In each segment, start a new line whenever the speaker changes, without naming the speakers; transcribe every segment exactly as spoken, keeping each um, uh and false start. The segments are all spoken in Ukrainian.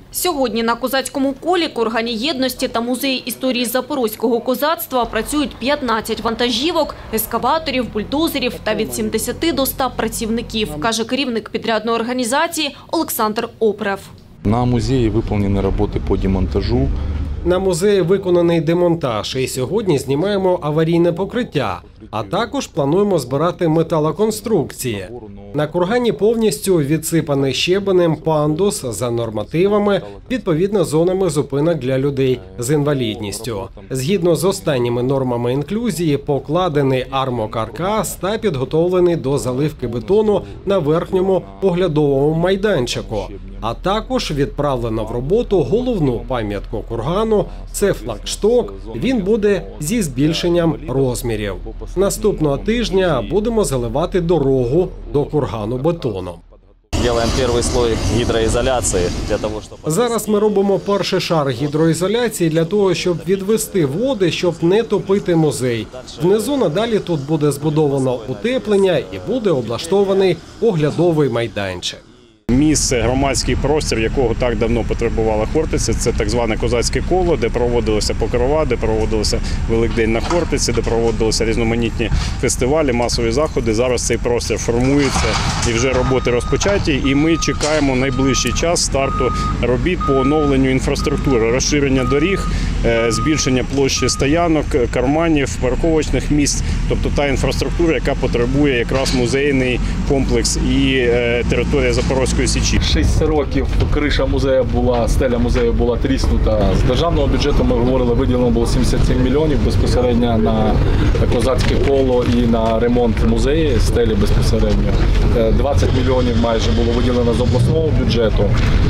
Сьогодні на козацькому колі, кургані єдності та музеї історії запорозького козацтва працюють п'ятнадцять вантажівок, ескаваторів, бульдозерів та від сімдесяти до ста працівників, каже керівник підрядної організації Олександр Опрев.
На музеї виконані роботи по демонтажу.
На музеї виконаний демонтаж і сьогодні знімаємо аварійне покриття, а також плануємо збирати металоконструкції. На кургані повністю відсипаний щебенем пандус за нормативами, відповідно зонами зупинок для людей з інвалідністю. Згідно з останніми нормами інклюзії, покладений армокаркас та підготовлений до заливки бетону на верхньому оглядовому майданчику. А також відправлено в роботу головну пам'ятку кургану – це флагшток, він буде зі збільшенням розмірів. Наступного тижня будемо заливати дорогу до кургану бетоном.
Делаем первый слой гидроизоляции для того, щоб...
Зараз ми робимо перший шар гідроізоляції для того, щоб відвести води, щоб не топити музей. Внизу надалі тут буде збудовано утеплення і буде облаштований оглядовий майданчик.
Місце, громадський простір, якого так давно потребувала Хортиця, це так зване козацьке коло, де проводилися покрова, де проводилися Великдень на Хортиці, де проводилися різноманітні фестивалі, масові заходи. Зараз цей простір формується і вже роботи розпочаті. І ми чекаємо найближчий час старту робіт по оновленню інфраструктури, розширення доріг, збільшення площі стоянок, карманів, парковочних місць. Тобто та інфраструктура, яка потребує якраз музейний комплекс і територія Запорозької Січі.
шість років криша музею була, стеля музею була тріснута. З державного бюджету, ми говорили, виділено було сімдесят сім мільйонів безпосередньо на козацьке коло і на ремонт музею, стелі безпосередньо. двадцять мільйонів майже було виділено з обласного бюджету.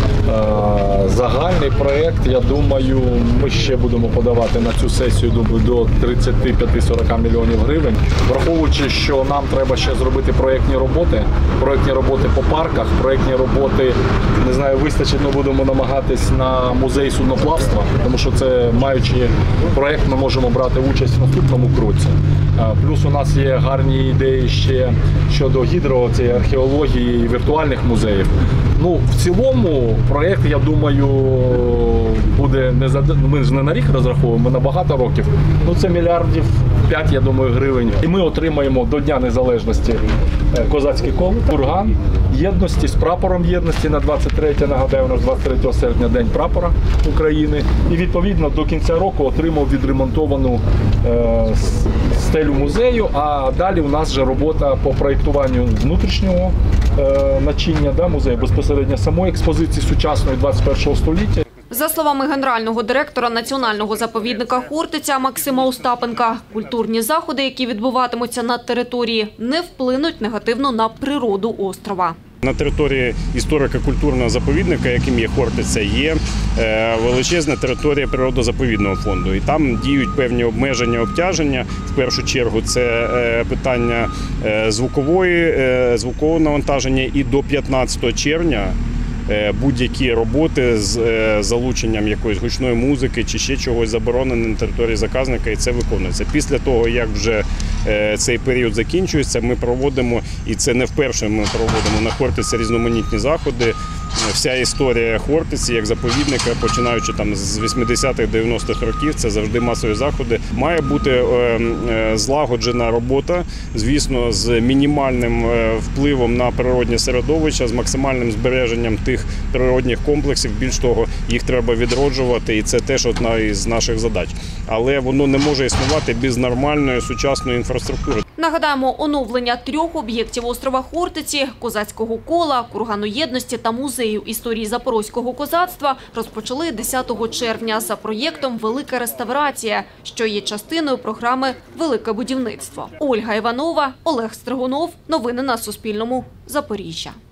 Загальний проєкт, я думаю, ми ще будемо подавати на цю сесію до тридцять п'ять - сорок мільйонів гривень. Враховуючи, що нам треба ще зробити проєктні роботи, проєктні роботи по парках, проєктні роботи, не знаю, вистачить, ми будемо намагатись на музей судноплавства, тому що це, маючи проєкт, ми можемо брати участь в наступному кроці. Плюс у нас є гарні ідеї ще щодо гідро, цієї археології і віртуальних музеїв. Ну, в цілому проєкт, я думаю, буде не за ми ж не на рік розраховуємо, ми на багато років. Ну, це мільярдів п'ять, я думаю, гривень. І ми отримаємо до Дня Незалежності козацьке коло, курган єдності з прапором єдності на двадцять третє, нагадаю, у нас двадцять третього серпня День прапора України. І відповідно до кінця року отримав відремонтовану е, стелю музею, а далі у нас вже робота по проєктуванню внутрішнього е, начиння да, музею, безпосередньо самої експозиції сучасної двадцять першого століття.
За словами генерального директора Національного заповідника «Хортиця» Максима Остапенка, культурні заходи, які відбуватимуться на території, не вплинуть негативно на природу острова.
На території історико-культурного заповідника, яким є Хортиця, є величезна територія природозаповідного фонду. І там діють певні обмеження, обтяження. В першу чергу це питання звукової, звукового навантаження. І до п'ятнадцятого червня будь-які роботи з залученням якоїсь гучної музики чи ще чогось заборонено на території заказника, і це виконується. Після того, як вже цей період закінчується, ми проводимо, і це не вперше ми проводимо на Хортиці різноманітні заходи. Вся історія Хортиці як заповідника, починаючи там з вісімдесятих - дев'яностих років, це завжди масові заходи. Має бути злагоджена робота, звісно, з мінімальним впливом на природне середовище, з максимальним збереженням тих природних комплексів. Більш того, їх треба відроджувати, і це теж одна із наших задач. Але воно не може існувати без нормальної сучасної інфраструктури.
Нагадаємо, оновлення трьох об'єктів острова Хортиці – козацького кола, кургану єдності та музею історії запорозького козацтва – розпочали десятого червня за проєктом «Велика реставрація», що є частиною програми «Велике будівництво». Ольга Іванова, Олег Стригунов. Новини на Суспільному. Запоріжжя.